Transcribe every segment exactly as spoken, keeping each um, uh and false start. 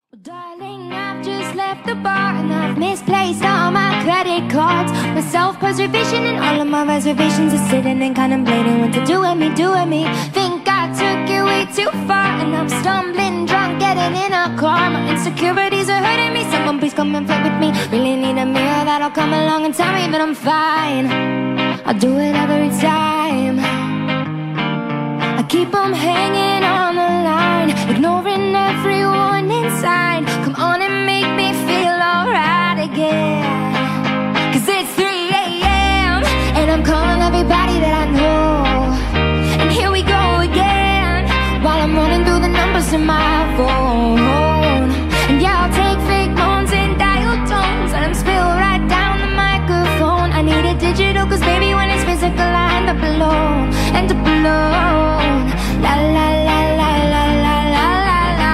Darling, I've just left the bar and I've misplaced all my credit cards. My self-preservation and all of my reservations are sitting and contemplating what to do with me, do with me. Think I took it way too far and I'm stumbling drunk, getting in a car. My insecurities are hurting me, someone please come and flirt with me. Really need a mirror that'll come along and tell me that I'm fine. I'll do it every time. I keep on hanging on the line, ignoring everyone inside. Come on and make me feel alright again. Cause it's three a m and I'm calling everybody that I know. And here we go again, while I'm running through the numbers in my phone. And yeah, I'll take fake moans and dial tones, let them spill right down the microphone. I need it digital cause baby when it's physical I end up alone, end up alone. La la la la la la la la la.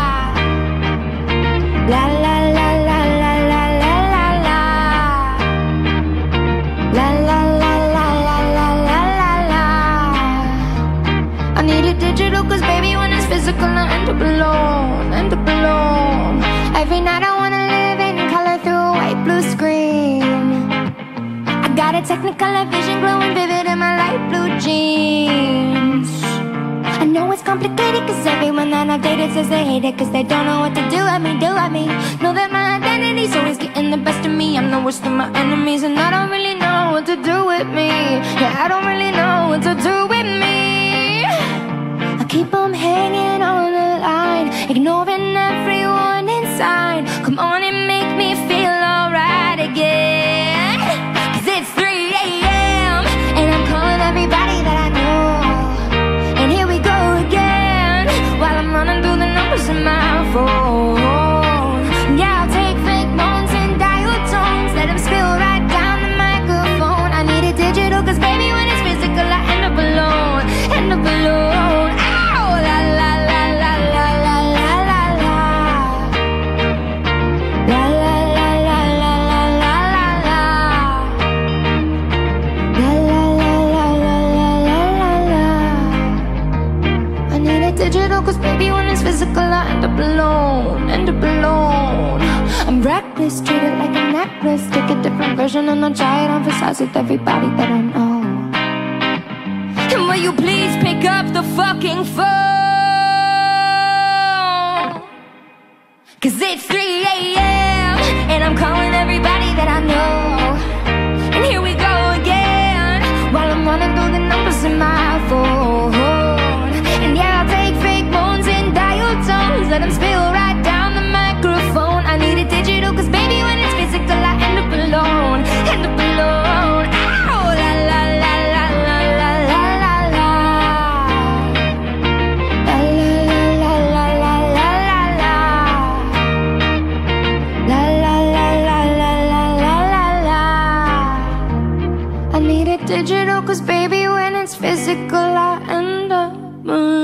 La la la la la la la la la. La la la la la la la la la. I need it digital cause baby when it's physical I end up alone, end up alone. Every night I wanna live in color through a white blue screen. I got a Technicolor vision glowing vivid in my light blue jeans. I know it's complicated cause everyone that I've dated says they hate it cause they don't know what to do at me, do at me. Know that my identity's always getting the best of me. I'm the worst of my enemies and I don't really know what to do with me. Yeah, I don't really know what to do with me. I keep on hanging on the line, ignoring everyone inside. Come on and make me feel alright again. Cause it's three a m and I'm calling everybody that I know. And here we go again, while I'm running through the numbers in my phone. Yeah, I'll take fake moans and dial tones, let them spill right down the microphone. I need it digital cause baby when it's physical I end up alone, end up alone. Ow, la la la la la la la la la. La la la la la la la la la. La la la la la la la la la. I need it digital cause baby when it's physical I end up alone, end up alone. I'm reckless, treat it like a necklace. Take a different version and I'll try it on for size with everybody that I know. And will you please pick up the fucking phone? Cause it's three a m and I'm calling everybody that I know. And here we go again, while I'm running through the numbers in my phone. And yeah, I'll take fake moans and dial tones, let them spill right down the microphone. I need it digital cause baby when it's physical I end up alone, end up alone. Ow, la la la la la la la la la. La la la la la la la la. La la la la la la la la la. I need it digital cause baby when it's physical I end up alone.